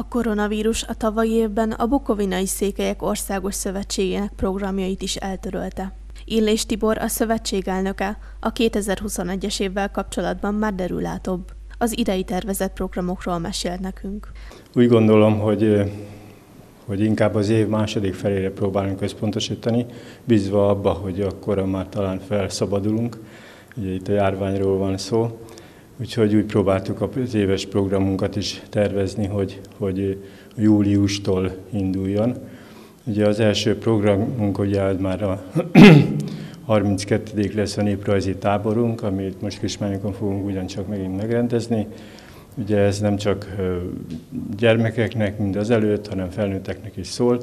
A koronavírus a tavalyi évben a Bukovinai Székelyek Országos Szövetségének programjait is eltörölte. Illés Tibor, a szövetség elnöke, a 2021-es évvel kapcsolatban már derülátóbb. Az idei tervezett programokról mesélt nekünk. Úgy gondolom, hogy inkább az év második felére próbálunk összpontosítani, bízva abba, hogy akkor már talán felszabadulunk. Ugye itt a járványról van szó. Úgyhogy úgy próbáltuk az éves programunkat is tervezni, hogy júliustól induljon. Ugye az első programunk ugye már a 32. lesz a néprajzi táborunk, amit most Kismányokon fogunk ugyancsak megint megrendezni. Ugye ez nem csak gyermekeknek, mint az előtt, hanem felnőtteknek is szól.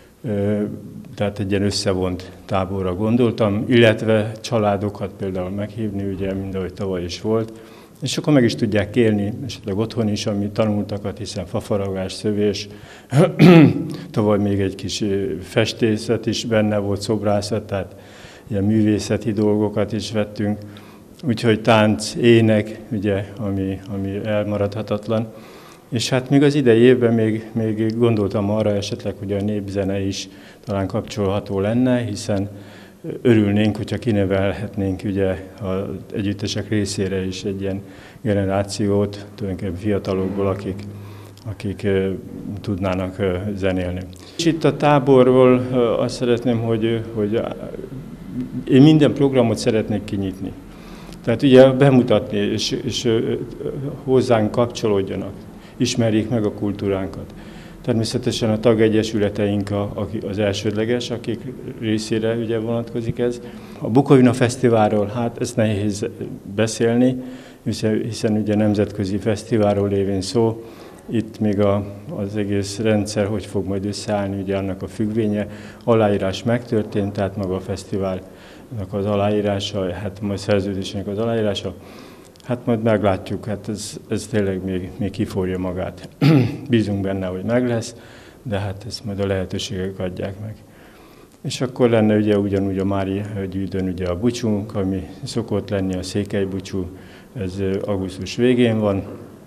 Tehát egy ilyen összevont táborra gondoltam, illetve családokat például meghívni, ugye mind ahogy tavaly is volt. És akkor meg is tudják élni, esetleg otthon is, amit tanultakat, hiszen fafaragás, szövés, tavaly még egy kis festészet is benne volt, szobrászat, tehát ilyen művészeti dolgokat is vettünk. Úgyhogy tánc, ének, ugye, ami elmaradhatatlan. És hát még az idei évben még gondoltam arra esetleg, hogy a népzene is talán kapcsolható lenne, hiszen örülnénk, hogyha kinevelhetnénk ugye az együttesek részére is egy ilyen generációt, tulajdonképpen fiatalokból, akik tudnának zenélni. És itt a táborról azt szeretném, hogy én minden programot szeretnék kinyitni. Tehát ugye bemutatni, és hozzánk kapcsolódjanak, ismerjék meg a kultúránkat. Természetesen a tagegyesületeink az elsődleges, akik részére ugye vonatkozik ez. A Bukovina Fesztiválról, hát ez nehéz beszélni, hiszen ugye nemzetközi fesztiválról lévén szó. Itt még az egész rendszer hogy fog majd összeállni, ugye annak a függvénye. Aláírás megtörtént, tehát maga a fesztiválnak az aláírása, hát majd szerződésnek az aláírása. Hát majd meglátjuk, hát ez tényleg még kiforja magát. Bízunk benne, hogy meg lesz, de hát ezt majd a lehetőségek adják meg. És akkor lenne ugye ugyanúgy a Mária Gyűdön ugye a búcsunk, ami szokott lenni a székely búcsú, ez augusztus végén van.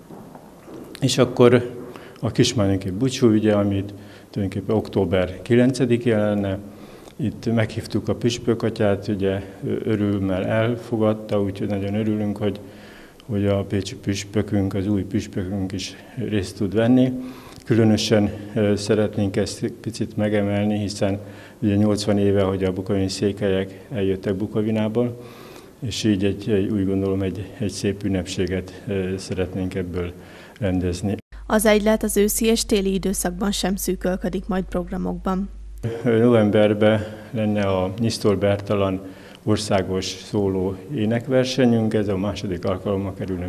És akkor a kismányoki búcsú, ugye, amit tulajdonképpen október 9-én lenne. Itt meghívtuk a püspökatyát, ugye örülmel elfogadta, úgyhogy nagyon örülünk, hogy a pécsi püspökünk, az új püspökünk is részt tud venni. Különösen szeretnénk ezt picit megemelni, hiszen ugye 80 éve, hogy a bukovinai székelyek eljöttek Bukovinából, és így úgy gondolom egy szép ünnepséget szeretnénk ebből rendezni. Az egylet az őszi és téli időszakban sem szűkölködik majd programokban. Novemberben lenne a Nyisztor Bertalan országos szóló énekversenyünk, ez a második alkalommal kerülne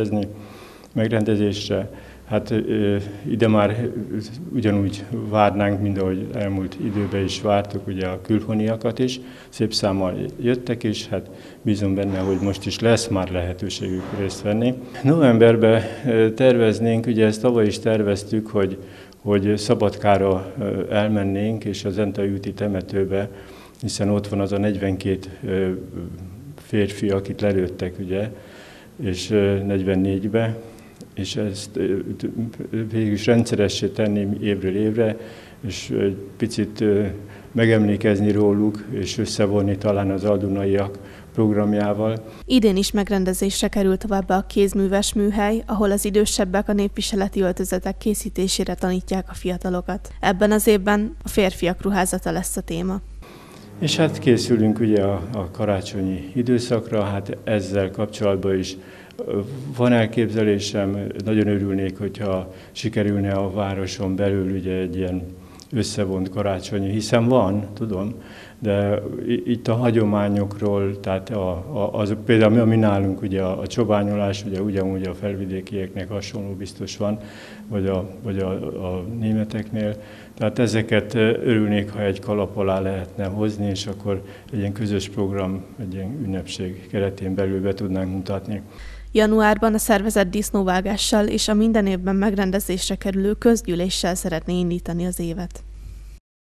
megrendezésre. Hát ide már ugyanúgy várnánk, mint ahogy elmúlt időben is vártuk, ugye a külhoniakat is, szép számmal jöttek is, hát bízom benne, hogy most is lesz már lehetőségük részt venni. Novemberben terveznénk, ugye ezt tavaly is terveztük, hogy Szabadkára elmennénk, és az Entai úti temetőbe, hiszen ott van az a 42 férfi, akit lelőttek, ugye, és 44-be, és ezt végül is rendszeressé tenni évről évre, és egy picit megemlékezni róluk, és összevonni talán az aldunaiak programjával. Idén is megrendezésre került továbbá a kézműves műhely, ahol az idősebbek a népviseleti öltözetek készítésére tanítják a fiatalokat. Ebben az évben a férfiak ruházata lesz a téma. És hát készülünk ugye a karácsonyi időszakra, hát ezzel kapcsolatban is van elképzelésem, nagyon örülnék, hogyha sikerülne a városon belül ugye egy ilyen összevont karácsonyi, hiszen van, tudom, de itt a hagyományokról, tehát az például ami nálunk ugye a csobányolás, ugye ugyanúgy a felvidékieknek hasonló biztos van, vagy a németeknél. Tehát ezeket örülnék, ha egy kalap alá lehetne hozni, és akkor egy ilyen közös program, egy ilyen ünnepség keretén belül be tudnánk mutatni. Januárban a szervezet disznóvágással és a minden évben megrendezésre kerülő közgyűléssel szeretné indítani az évet.